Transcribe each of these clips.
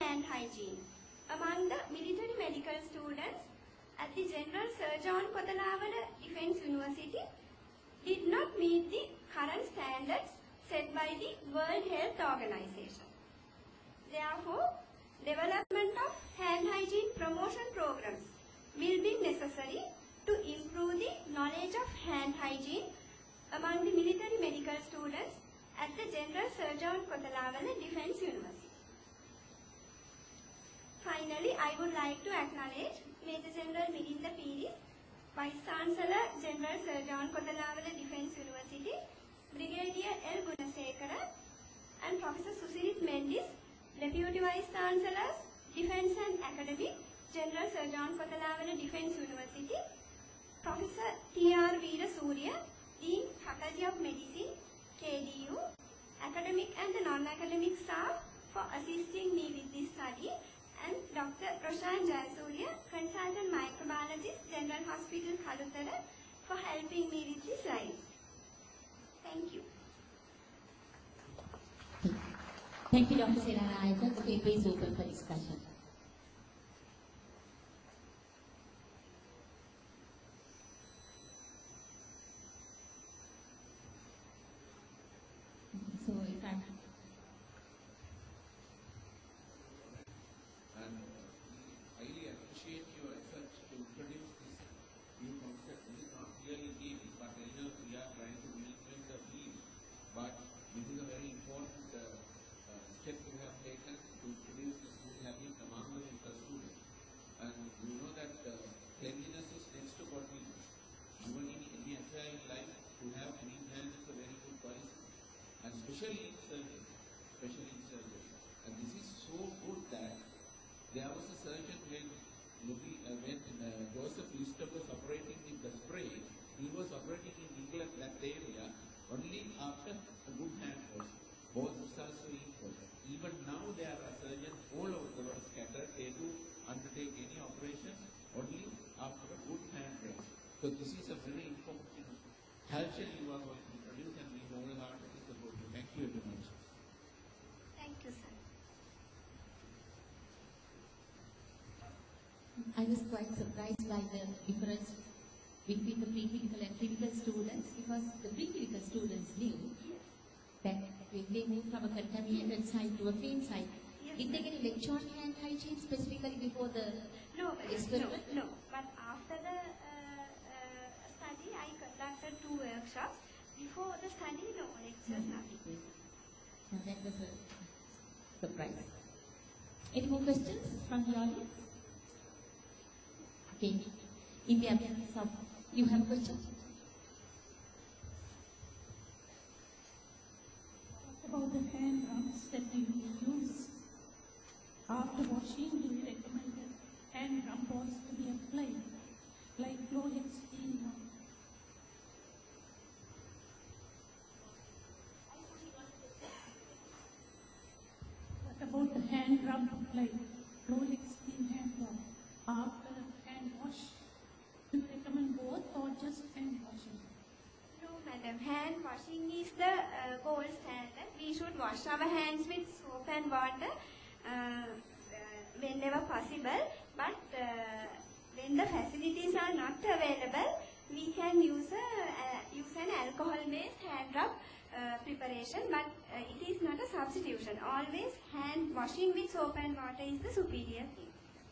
hand hygiene among the military medical students at the General Sir John Kothanavala Defence University did not meet the current standards set by the World Health Organization. Therefore, development of hand hygiene promotion programs will be necessary to improve the knowledge of hand hygiene among the military medical students at the General Sir John Kothanavala Defence University. Finally, I would like to acknowledge Major General Milinda Piris, Vice Chancellor General Sir John Kothanavala Defence University, Brigadier L. Gunasekara, and Professor Susirit Mendis, Deputy Vice Chancellors, Defence and Academy, General Sir John Kothanavala Defence University, Professor T.R. Veera Surya, Dean, Faculty of Medicine, KDU, academic and the non-academic staff for assisting me with this study, and Dr. Roshan Jayasurya, Consultant Microbiologist, General Hospital, Kalutara, for helping me with this slide. Thank you. Thank you, Dr. Senarayaka. The paper is open for discussion. So, if I highly appreciate your effort to introduce this new concept. This is not really deep, but I know we are trying to reinvent the wheel. But this is a very important step we have taken to introduce the good habit among the medical students. And you know that cleanliness is next to godliness. Even in any agile life, to have clean hands is a very good policy. And especially in surgery. And this is so good that there was a surgeon when Joseph Lister was operating in the spray. He was operating in England, that area, only after a good hand wash. Both results were equal. Even now there are surgeons all over the world scattered. They do undertake any operation only after a good hand wash. So this is a very important culture you are going to introduce, and we wholeheartedly support you. Thank you very much. Thank you, sir. I was quite surprised by the difference between the pre-clinical and clinical students, because the pre-clinical students knew that when they moved from a contaminated site to a clean site, did they get a lecture on hand hygiene specifically before the experiment? No. But after the study, I conducted 2 workshops. Before the study, no lectures, nothing. Now that was a surprise. Any more questions from the audience? Okay. In the absence of, you have a question? About the hand rubs that you use after washing, do you recommend that hand rub balls to be applied, like chlorhexidine? What about the hand rub, like chlorhexidine hand rub after hand wash? Do you recommend both or just hand washing? No, madam. Hand washing is the gold standard. We should wash our hands with soap and water whenever possible. But when the facilities are not available, we can use an alcohol-based hand rub preparation. But it is not a substitution. Always hand washing with soap and water is the superior thing.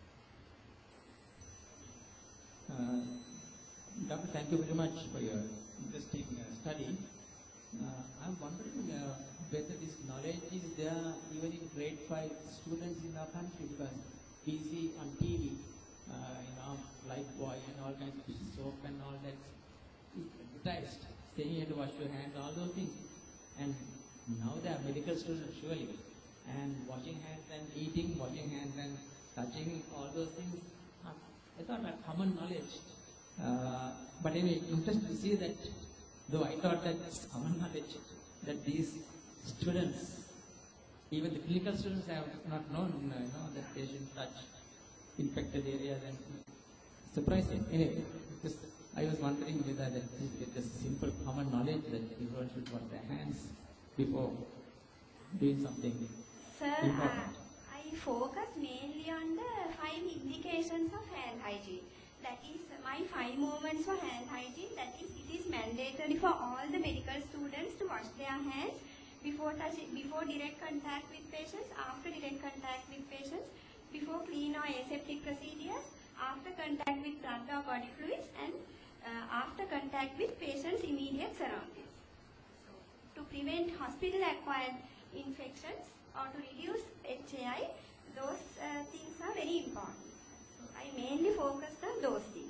Doctor, thank you very much for your interesting study. I'm wondering whether this knowledge is there even in grade 5 students in our country, because we see on TV, Lifebuoy and all kinds of soap and all that advertised, saying you have to wash your hands, all those things. And now they are medical students surely, and washing hands and eating, washing hands and touching, all those things, I thought are common knowledge. But anyway, interesting to see that, though I thought that it's common knowledge, that these students, even the clinical students, have not known that they should touch infected areas, and surprising. Anyway, just, I was wondering whether that is just simple common knowledge that everyone should wash their hands before doing something Sir, important. I I focus mainly on the 5 indications of hand hygiene. That is my 5 moments for hand hygiene. That is, it is mandatory for all the medical students to wash their hands before direct contact with patients, after direct contact with patients, before clean or aseptic procedures, after contact with blood or body fluids, and after contact with patients' immediate surroundings. So, to prevent hospital-acquired infections or to reduce HAI, those things are very important. So, I mainly focused on those things.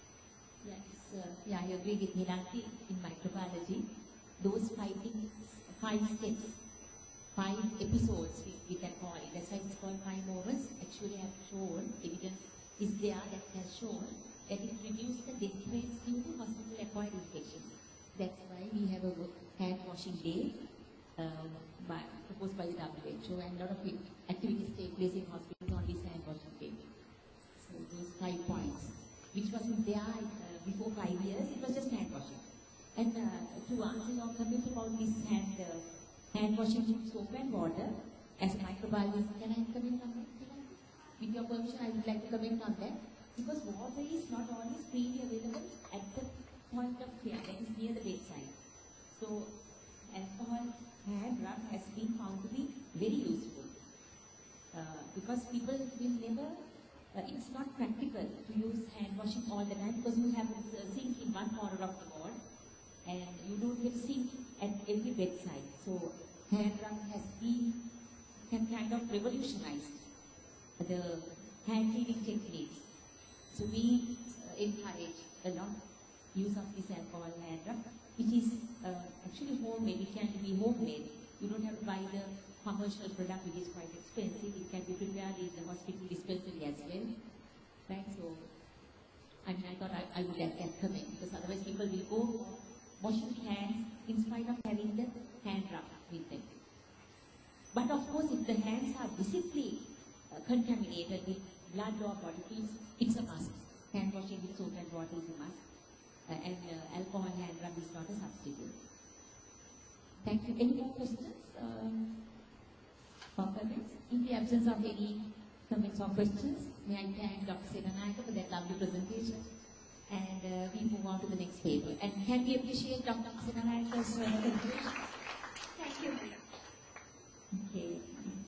Yes, yeah, I agree with Nilanti in microbiology. Those 5 things, 5 steps, 5 episodes we can call it. That's why it's called 5 moments. Actually, I have shown, evidence is there that has shown that it reduces the death rates due to hospital-acquired infections. That's why we have a hand washing day proposed by the WHO, and a lot of activities take place in hospitals on this hand washing day. So those 5 points, which wasn't there before 5 years, it was just hand washing. And to answer your comment about this hand washing with soap and water, as a microbiologist, can I comment on that? With your permission, I would like to comment on that. Because water is not always freely available at the point of care, that is near the bedside. So, alcohol hand rub has been found to be very useful. Because people will never, it's not practical to use hand washing all the time because you have a sink in one corner of the ward and you don't get sink at every bedside. So, hand rub has been kind of revolutionized the hand cleaning techniques. So we encourage a lot use of this alcohol hand rub, which is actually homemade. It can be homemade. You don't have to buy the commercial product, which is quite expensive. It can be prepared in the hospital dispensary as well. Right? So, I mean, I thought I would add that comment because otherwise people will go washing hands in spite of having the hand rub with them. But of course, if the hands are visibly contaminated with blood or body fluids, it's a must. Hand washing with soap and water is a must. And alcohol hand rub is not a substitute. Thank you. Any more questions or comments? In the absence of any comments or questions, may I thank Dr. Senanayake for that lovely presentation. And we move on to the next paper. And can we appreciate Dr. Senanayake's contribution?